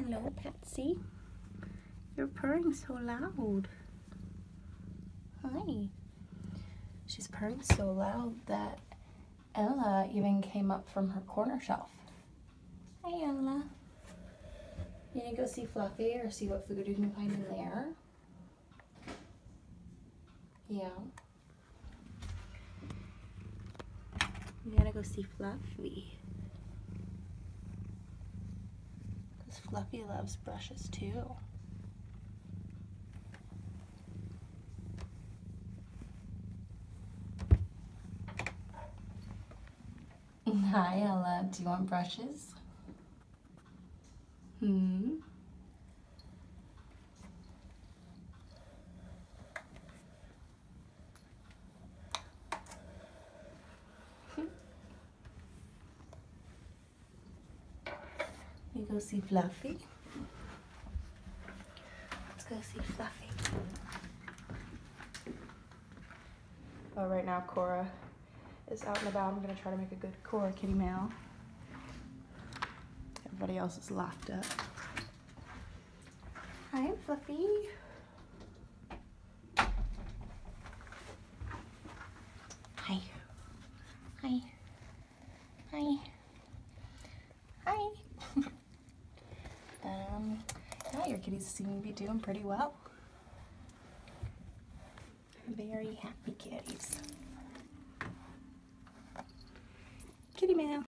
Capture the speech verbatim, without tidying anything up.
Hello, Patsy. You're purring so loud. Hi. She's purring so loud that Ella even came up from her corner shelf. Hi, Ella. You gonna go see Fluffy or see what food you can find in there? Yeah. You gotta go see Fluffy. Because Fluffy loves brushes too. Hi, Ella. Do you want brushes? Hmm? You go see Fluffy? Let's go see Fluffy. Oh, right now Cora is out and about. I'm gonna try to make a good Cora kitty meow. Everybody else is locked up. Hi, Fluffy. Hi. Hi. Hi. Hi. um, yeah, your kitties seem to be doing pretty well. Very happy kitties. Kitty meow.